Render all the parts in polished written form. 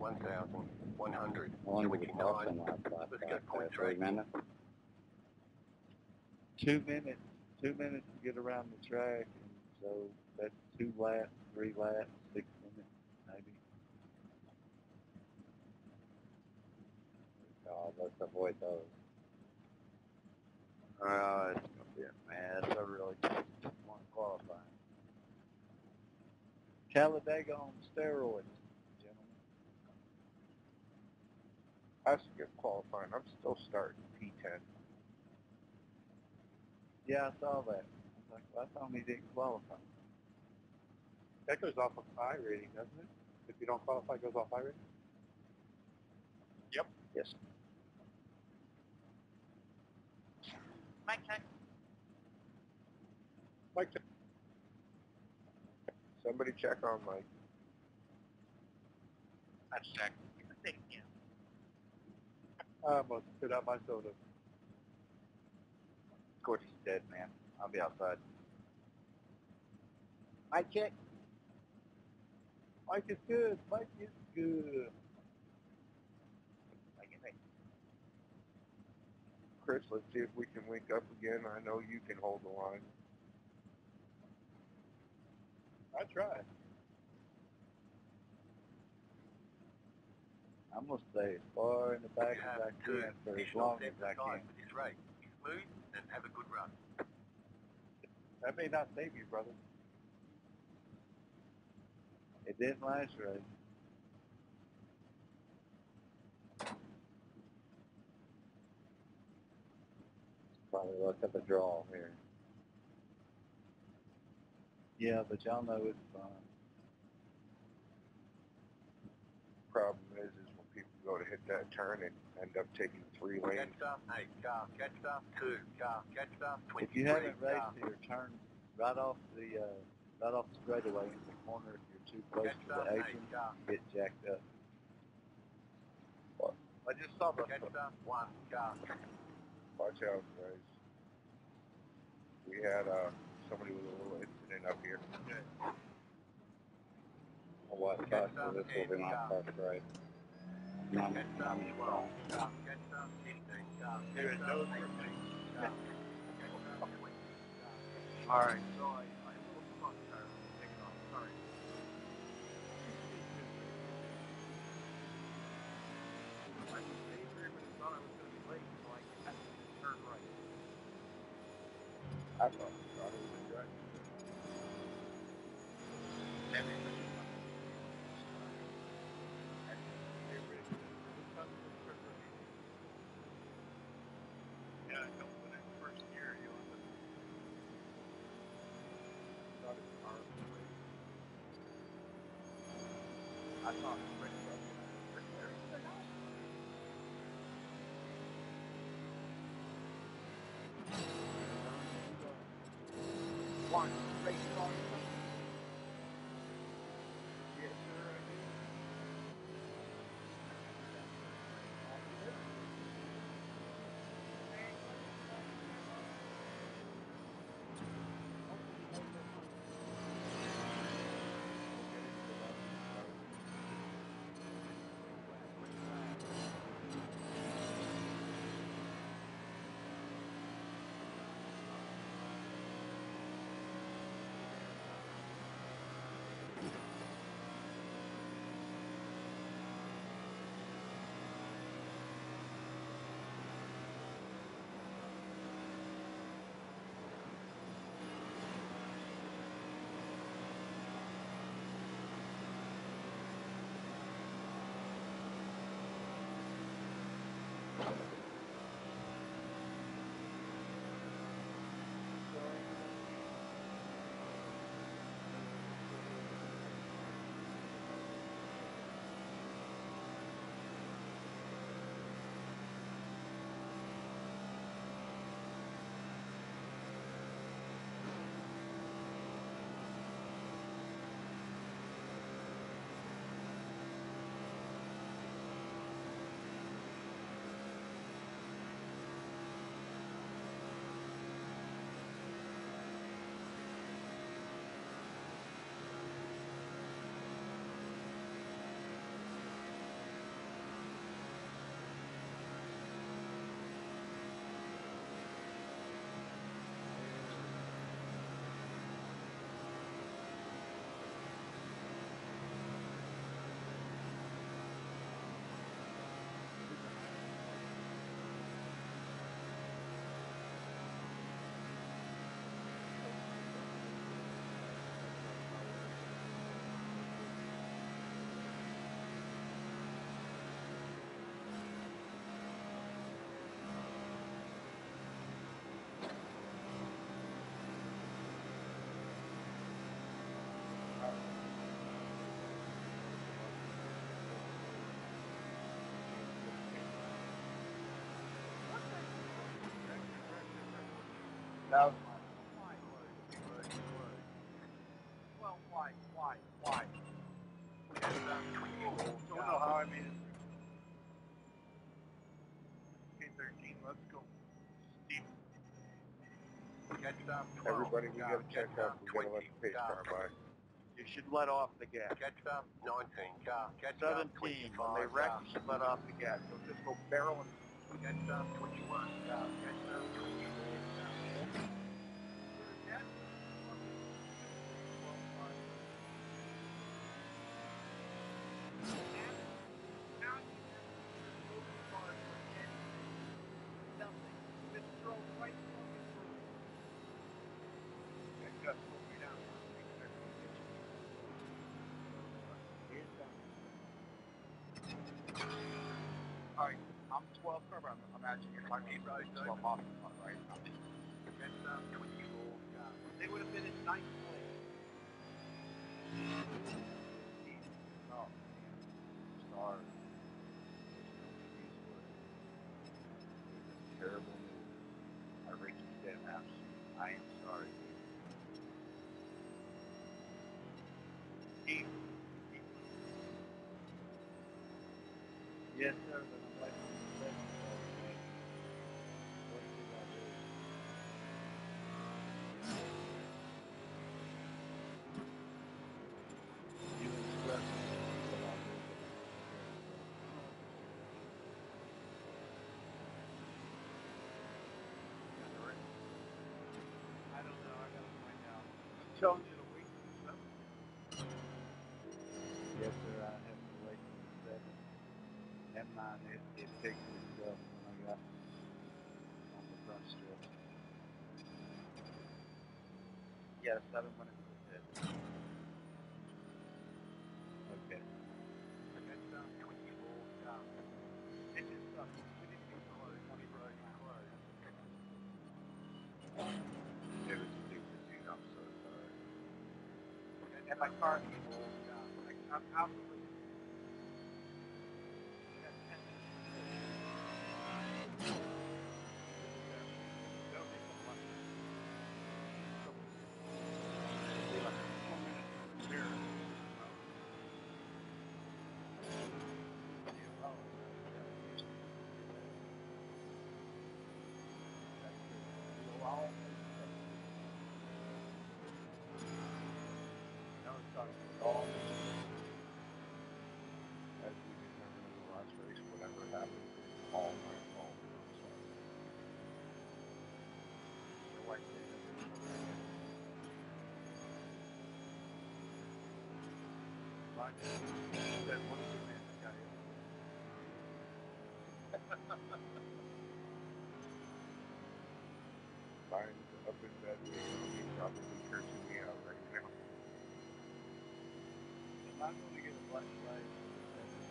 1,100. How long did Switching the to crossing line. last lap? Let's go point 3 three. minutes? 2 minutes. 2 minutes to get around the track, and so that's 2 laps, 3 laps, 6 minutes, maybe. God, let's avoid those. It's gonna be a mess. I really don't want to qualify. Talladega on steroids, gentlemen. I skipped qualifying. I'm still starting P10. Yeah, I saw that. I was like, well, I thought he didn't qualify. That goes off of iRating, doesn't it? If you don't qualify, it goes off iRating? Yep. Yes. Mic check. Mike, somebody check on Mike. Let's check. Thank you. I must spit out my soda. Cordy's dead, man. I'll be outside. Mic check. Mike is good. Mike is good. Chris, let's see if we can link up again. I know you can hold the line. I tried. I'm going to stay as far in the back as I can for as long as I can. For this race. Be smooth and have a good run. That may not save you, brother. It didn't last race. Probably look at the draw here. Yeah, but y'all know it's fun. Problem is when people go to hit that turn and end up taking 3 lanes. Catch up, 8 car, catch up, 2 car, catch up, 23 If you haven't raced car. here, turn right off the straightaway in the corner. If you're too close Catch to up, the 8 apron, car, you get jacked up. I just saw the catch up, 1 car. watch out, guys. We had somebody with a little incident up here. What Catch sucks up, is this will be my 10 first race. Catch up, 12 car, catch up, 15 car, catch Dude, up, no 18 car, catch up, 20 car. Alright. So I a little front tire, take it off, sorry. I stayed there, but thought I was going to be late, so I had to turn right. I thought the throttle was right. Yeah, don't put it in first gear, you'll end up Thought it was hard. I thought it was ready to go. One, race on. Yes, sir, I do. That was my. Why was? Well, why? Don't know how I made it. K13, let's go. Everybody, we gotta check up. We gotta let the pace car by. You should let off the gas. 17, when they wreck, you should let off the gas. So just go barreling. Alright, I'm 12 car, but I'm actually you're talking about 12 off the car, right? They would have been in ninth place. Oh, sorry. Terrible news. iRacing dead absolute. I am sorry. Yes, sir, but I'm waiting on the second call today. What do I do? You instruct me what I'll do. I don't know, I gotta find out. I'm telling you to wait till the 7th. Yes, sir, I have to wait till the 7th. Never mind, it fixed itself when I got on the front stretch. Yeah, 7 when it was hit. Okay. It was stupid, dude. I'm so sorry. And my car needs to slow down. I'm out of the way. I got 10 minutes to go. That'll make a lot. It'll be like 4 minutes to repair it. As we determined in the last race, whatever happened, it's all my fault. I'm sorry. Your wife said that there's no way. She said, what is your man? This guy is. Mine's up in bed. He's probably cursing me out right now. I'm not going to get a black flag for the 7th.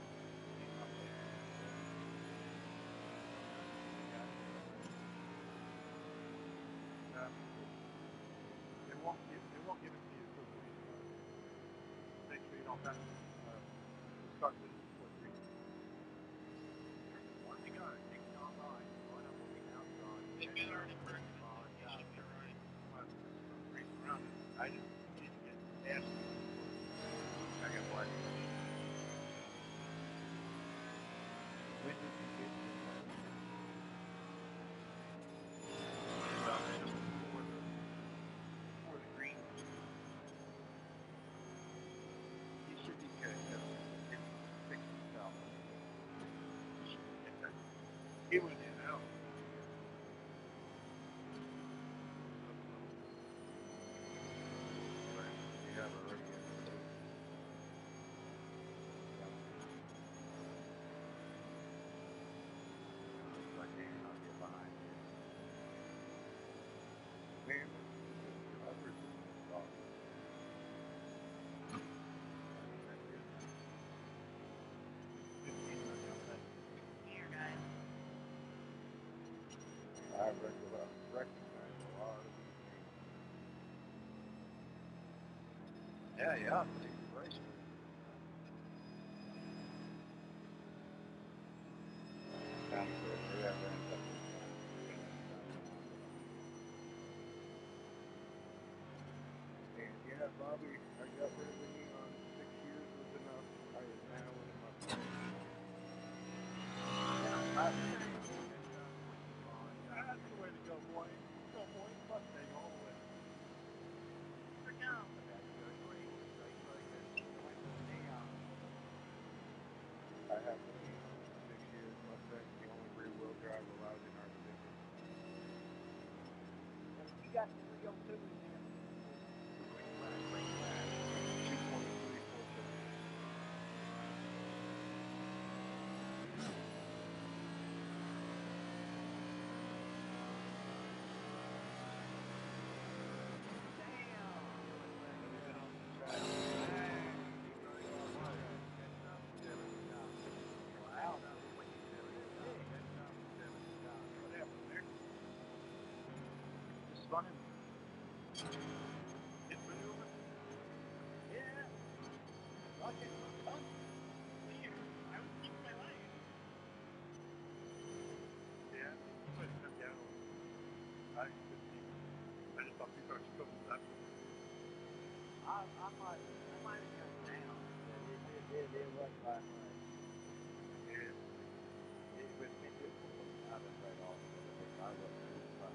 They won't give it to you until the race starts. Make sure you don't have to start with it before the race. Once you got it, take it online. Line up on the outside. They've been already working on it. You should be right. Race around it. I just need to get nasty. I got black flag. When did you get your black? Before the green. He should be good. It's 6 himself. He went in out. You have a radio. Like, hey, I'll get behind you. Man, others in this dog. Here, guys. I recognize a lot of these names. Yeah, yeah. It's great. Sounds good. We have that stuff. Bobby, I got rid of the neon. 6 years was enough. I am now in my prime. That's the way to go, boy. Go, boy. Mustang all the way. I have the neon. 6 years. Mustang's the only rear-wheel drive allowed in our division. You got the 302 in there. 223, 450. What happened there? Just running. Hit maneuver? Yeah. Like it. Fun. I was keeping my lane. Yeah. You might have come down a little. I couldn't see. I just thought you thought you couldn't stop. I might have come down, but it wasn't by much. Yeah. It was me too. I didn't right off. I wasn't too far.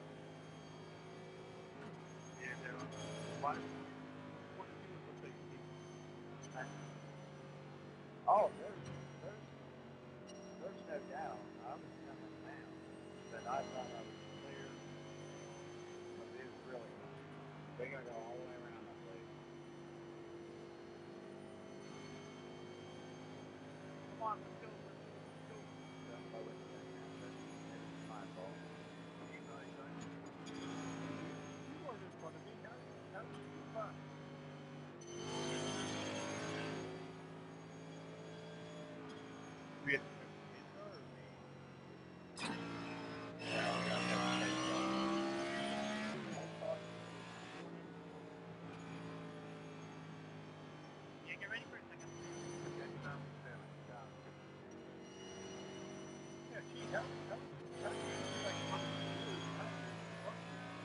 Yeah, they're on. Why? What did you look like? Oh, there's no doubt. I was coming down, but I thought I was clear. But it was really not. They're gonna go all the way around, I believe. Come on, let's go. Don't know what to do now, but it was my fault. You weren't in front of me. How did you do by? We had to go in or Yeah, get ready for a second. yeah, gee, how did you like run into you? How did you run into you?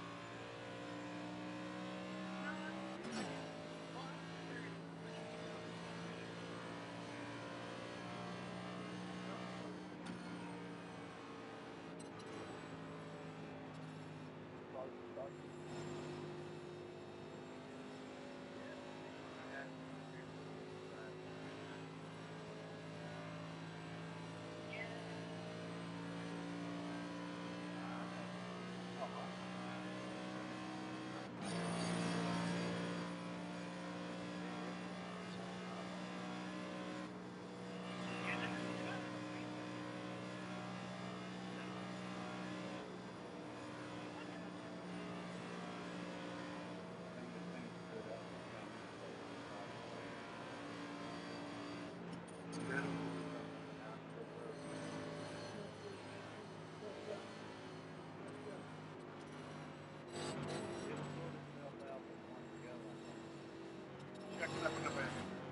Check it up in the back.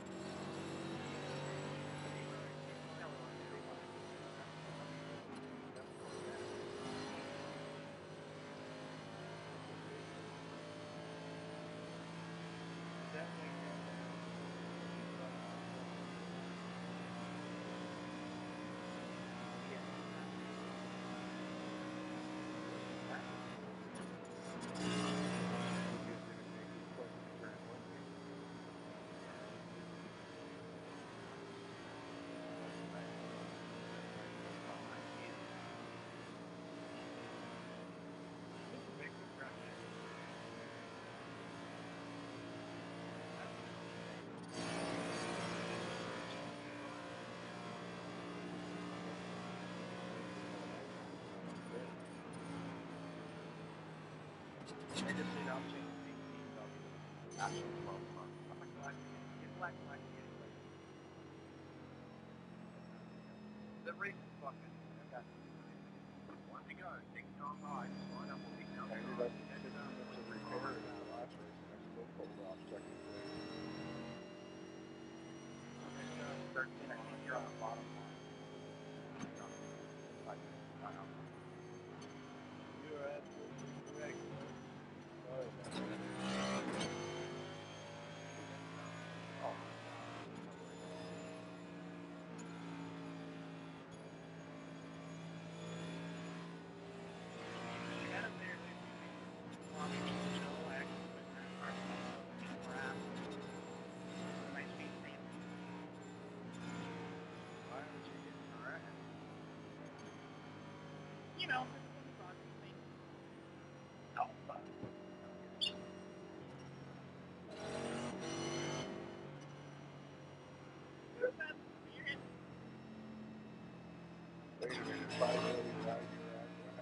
This will make me crash. They just said I'll change the actual 12 months. I'm not glad it's black and white anyway. The race is fucking. I got one to go. Take it on by. Line up will be down. I ended up with 6 minutes of repair in the last race, and I still pulled off second place. 13, I think you're on the bottom line. You're absolutely correct. Sorry about that. you know, for the project thing. Oh, fuck. Who's that? You're in. Wait a minute, 5 million, Roger, Roger.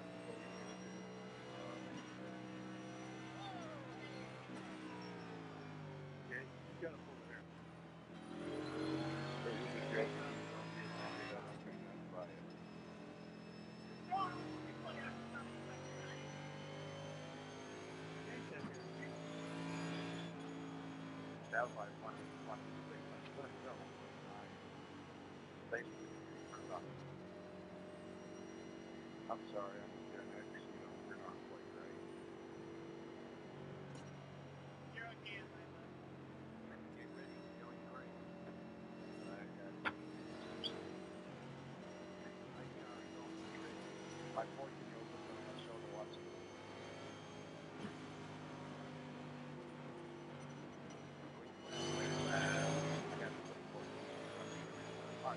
Okay, you got it over there. It was a joke. They got up and that's by it. No, it's like a something like that. Sounds like one of the things I'm going to go. Basically, I'm sorry, I'm Gen X, you know, we're not quite right. You're okay, Atlanta. get ready, feeling great. My point to go with the show to watch it. I got to look for it.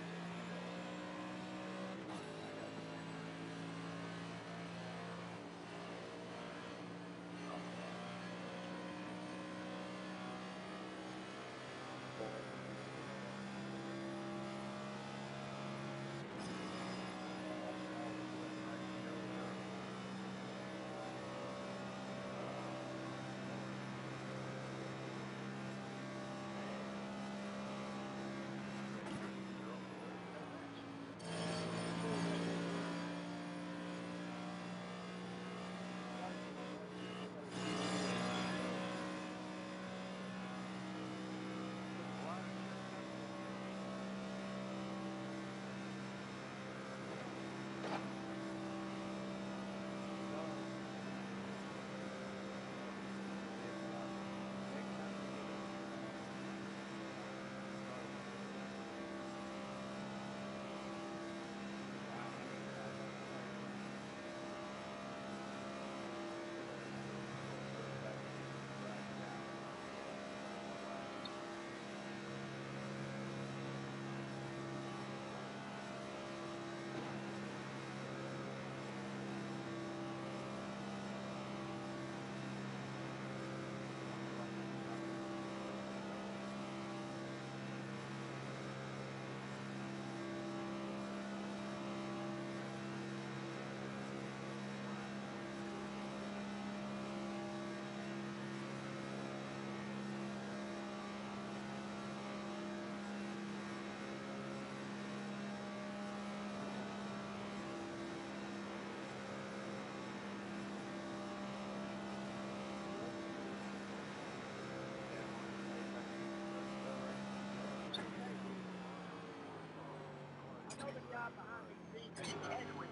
I know the guy behind the scenes that he had to win.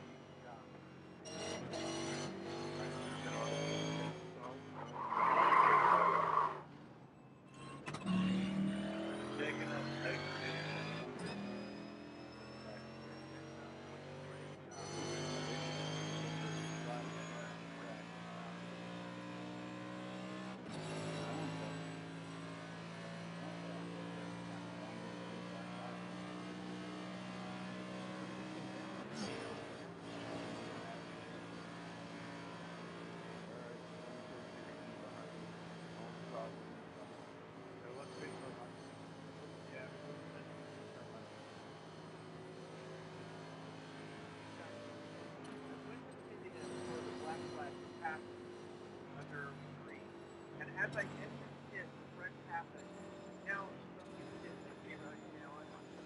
Taking us next to Under green. And as I entered the pit, the red happened. Now, something did that came out, you know,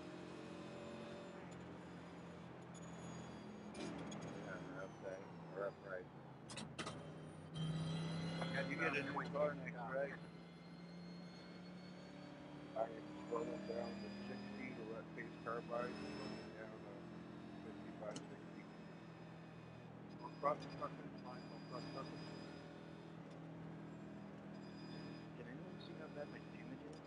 Rough day, rough race. You get a new car next race. I exploded down to 60 to let pace carbide and running down to 55, 60. I'll cross the surface, I'll cross the surface. Did anyone see how bad my damage is?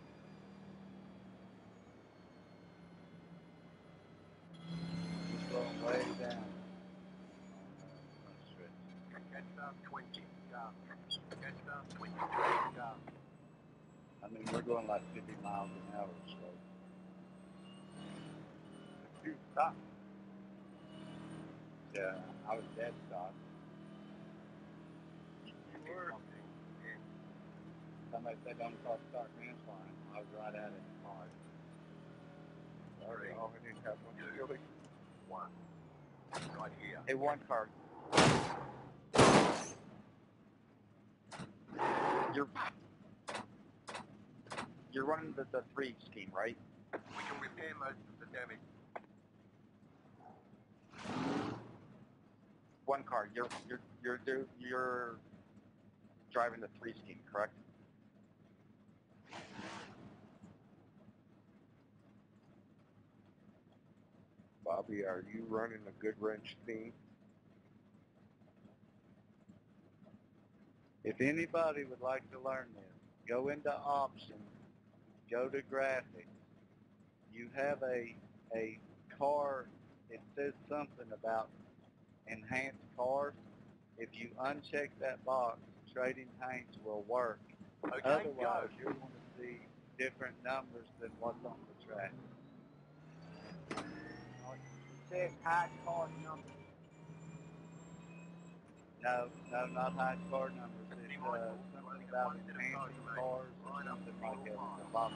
Just going way down. Catch down 20, catch down 20, yeah. I mean, we're going like 50 miles an hour, so. Dude, stop. I was dead stock. You were. Somebody said don't start finish line. I was right at it hard. Sorry, oh, I didn't have one really. One. Right here. Hey, one car. You're running the 3 scheme, right? We can repair most of the damage. One car. You're driving the 3 scheme, correct? Bobby, are you running a good wrench theme? If anybody would like to learn this, go into options, go to graphics. You have a car, it says something about enhanced cars. If you uncheck that box, trading paints will work. Okay, Otherwise, go. you're going to see different numbers than what's on the track. It says high card number. No, not high car numbers. It's something about enhancing cars or something like that. It's a box.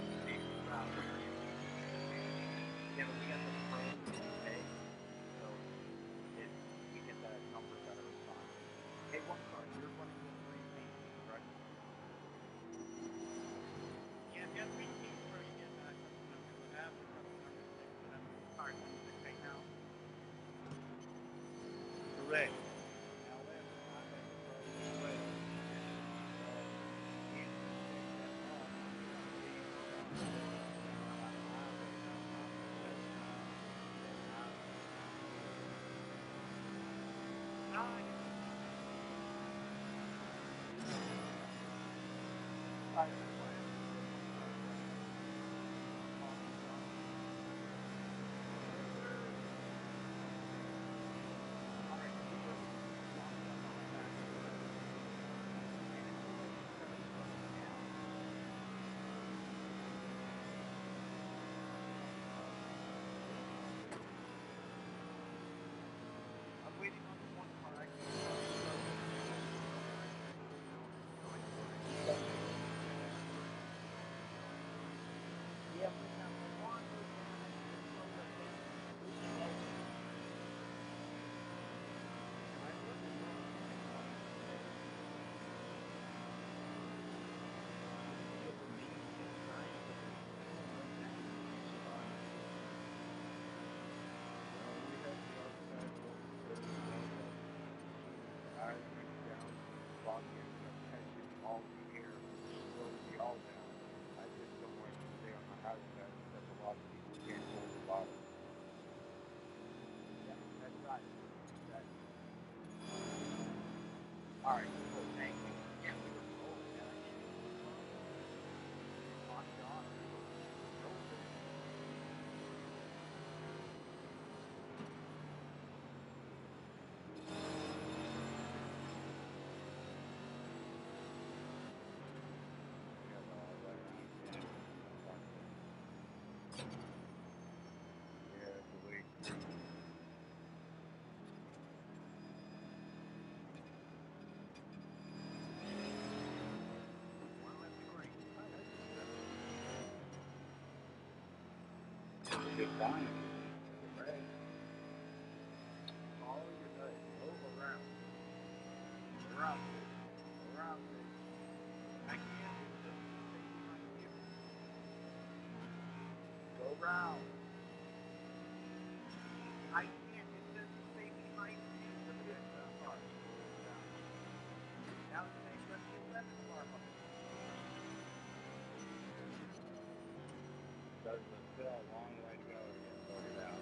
Yeah, but we got the pro pay, so we get the numbers that are assigned. Hey, one car, you're running the 3 paint, correct? Yeah, if you have 3 paint pro, you get that custom number. But I have the custom number 6, so that's card 6 right now. Correct. However, I have the pro way. I'm waiting on the one car I can yeah, we have one more damage to slow the pace. I went down, Bobby ended up catching all the air, slowed me all down. I just don't want to stay on the high side because a lot of people can't hold the bottom. Yeah, that's right. Exactly. All right, cool. Thank you. Yeah, we were rolling, man. I can't even my God, we were rolling. Yeah, the way One left to green. Good time. Follow your nose. Go around. Around it. Around it. I can't. It's just stay behind you. Go round. I can't. It says stay behind you. Look at that car. Now it's saying let the 11 car up. There's still a long way to go to get sorted out.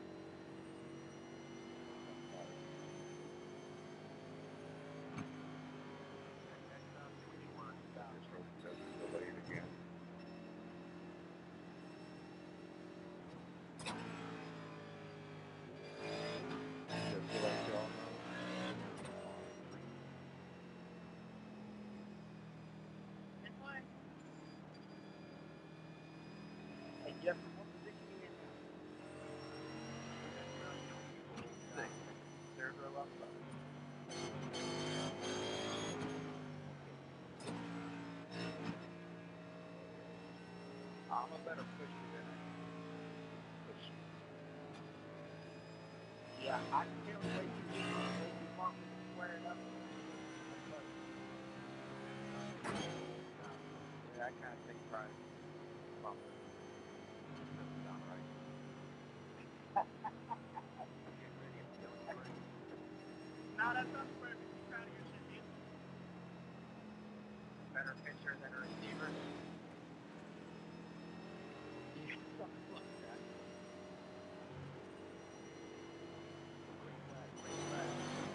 That's 21. I just hope it doesn't delay it again. Just to let y'all know. And why? Hey, Jeff, what position you in I'm a better pusher than I am push you. Yeah, I can tell the way you do it. You want me to square it up and I love it. Yeah, I kind of take pride in bumping. Doesn't sound right. I'm getting ready to feel crazy. No, that's not fair. Be proud of yourself. Better pitcher than a receiver. Something like that. Green flag, green flag.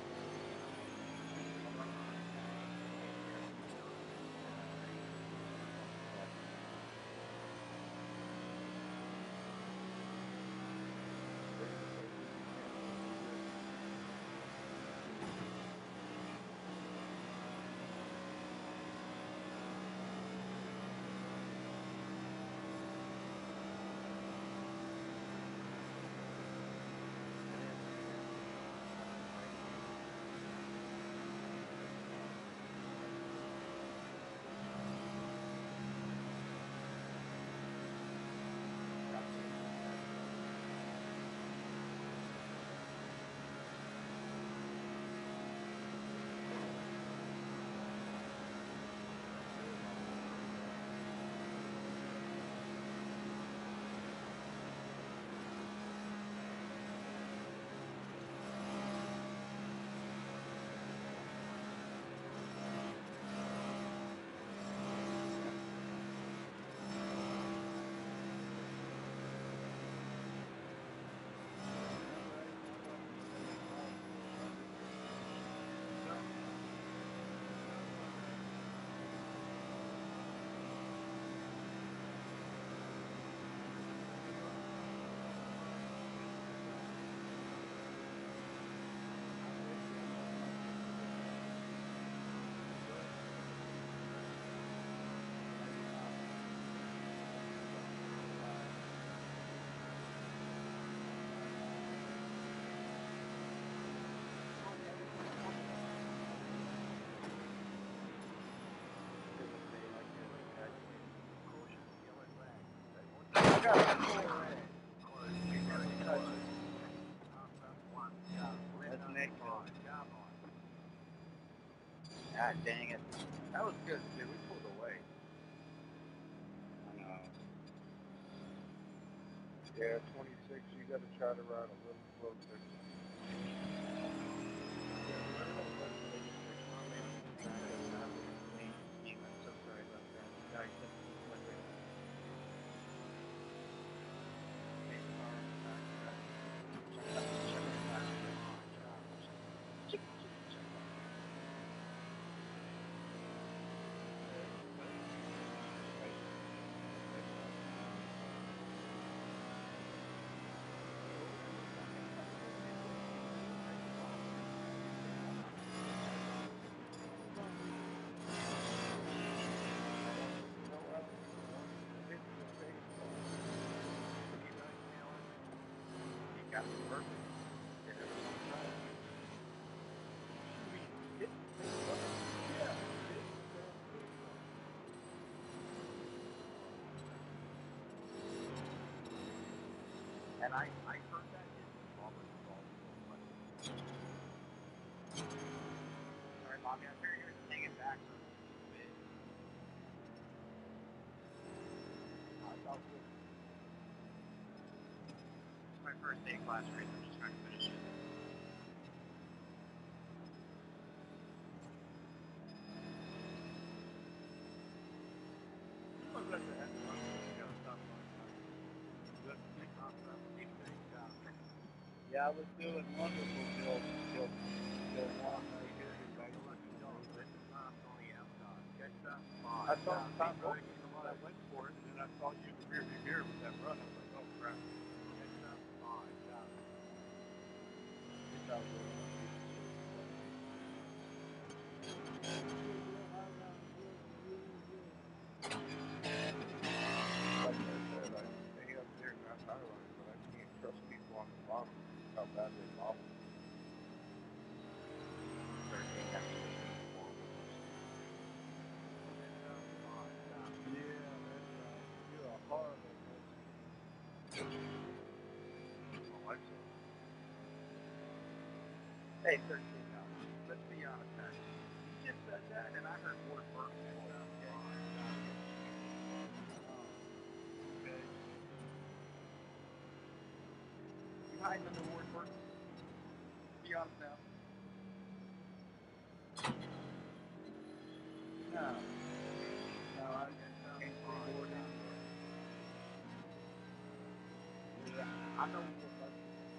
That's Nico. God dang it. That was good, dude. We pulled away. I know. Yeah, 26, you got to try to ride a little closer. I'm so sorry about that. Sorry, my brain. Got me perfect. Did it on time. And I heard that his Robert Duvall was like, sorry, Bobby, I figured you were hanging back so big. It's my first day class race. I'm just trying to finish it. Yeah, I was doing wonderful till one right here today. I saw Tom Brady I went for it, and then I saw you in the rearview mirror with that run. I was like, oh crap. Like I said, I stay up there and not highline, but I can't trust people on the bottom. How bad they bobble. Yeah, that's right. You're a horrible Hey, 13 let's be honest, man. You just said that, and I heard Ward Burton's voice. Okay. You hiding under Ward Burton? Be honest now. No. No, I can't see Ward anywhere. Yeah, I know Ward Burton.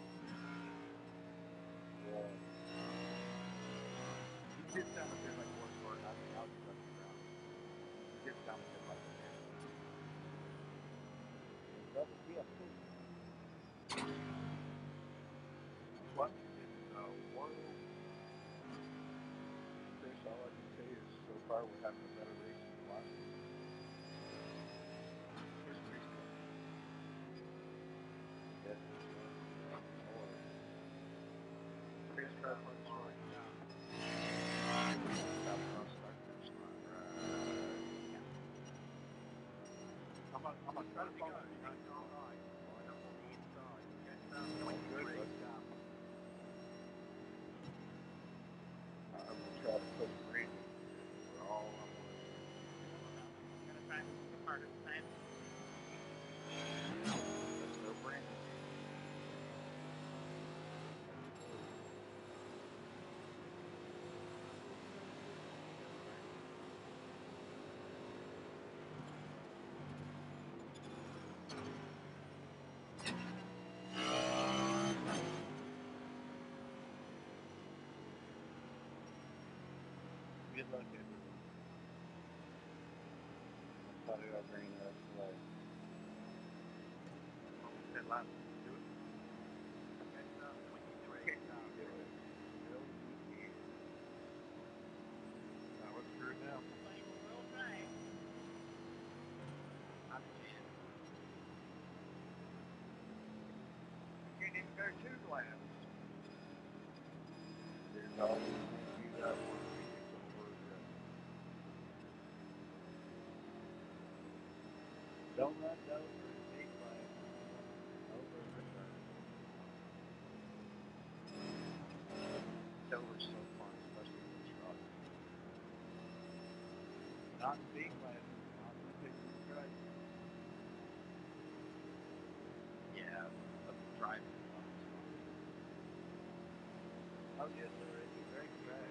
You just sound a bit like Ward Burton. I'll be looking around. You just sound a bit like him. That would be a cool. What in the world? Chris, all I can say is so far we're having a better race than the last one. Where's the race car? Yes. Race car runs right now. Stop across start finish line. Right. I'm gonna try to follow behind you. Good, but I will try to put Brandon for all I want. Let's go, Brandon. Good luck, everyone. I'll probably bring it up today. That last one, do it. Now let's screw it now. Can't even go 2 laps. There's always going to be that one vehicle for you. Don't run over in big class. Over in the turn. Dover's so fun, especially with truck. Not in big class. Not in the picture straight. Yeah, but driving. Oh, yes, sir. It's a great track.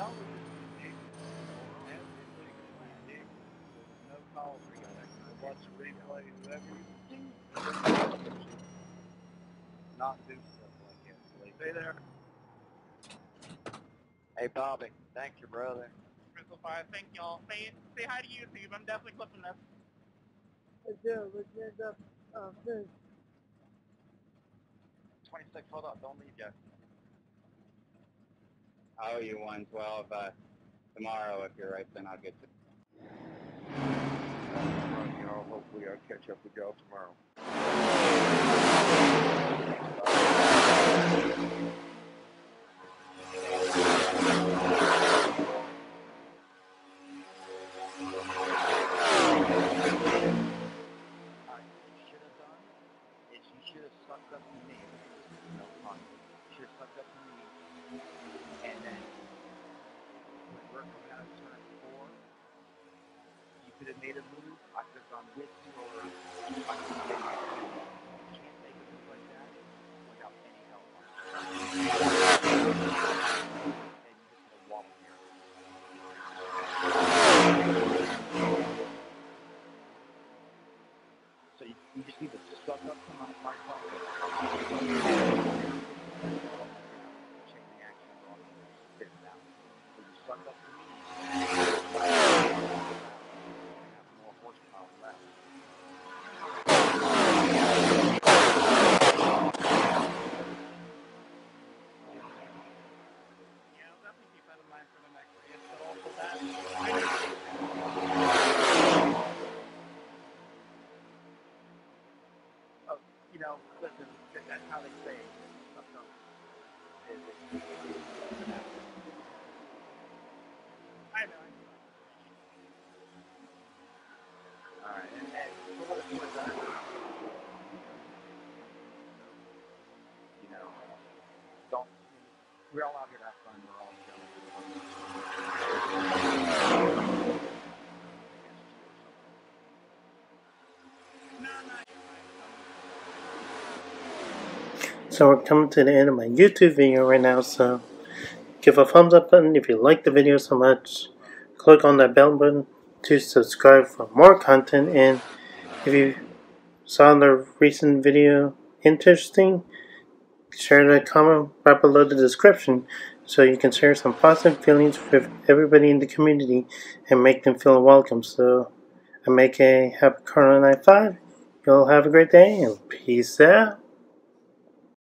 y'all were just ridiculous. Absolutely ridiculous. There was no call for y'all to watch the replay. Whoever you see, not do stuff like that, please. Stay there. Hey, Bobby. Thank you, brother. Crystal Fire, thank y'all. Say hi to YouTube. I'm definitely clipping this. Let's end up soon. 26, hold up, don't leave yet. I owe you 112 tomorrow. If you're right, then I'll get to. Y'all, hopefully I'll catch up with y'all tomorrow. Should have done is you should have sucked up to me. No pun. You should have sucked up to me. And then when we're coming out of turn 4, you could have made a move. I could have gone with you or I could have made a move. You can't make a move like that without any help. And you just gonna wobble here. So you just need to suck up to my phone. Chain reaction on spit it out. So you suck up to me. I have more horsepower left. Yeah, I'll definitely keep that in mind for the next race. But also that, Oh, you know, listen, that's how they say it. Suck up. I know. Alright, and for what it's worth, you know, don't, we're all out here to have fun, we're all So we're coming to the end of my YouTube video right now, so give a thumbs up button if you like the video so much. Click on that bell button to subscribe for more content, and if you saw the recent video interesting, share the comment right below the description so you can share some positive feelings with everybody in the community and make them feel welcome. So I make a happy Corona Night 5. You'll have a great day and peace out.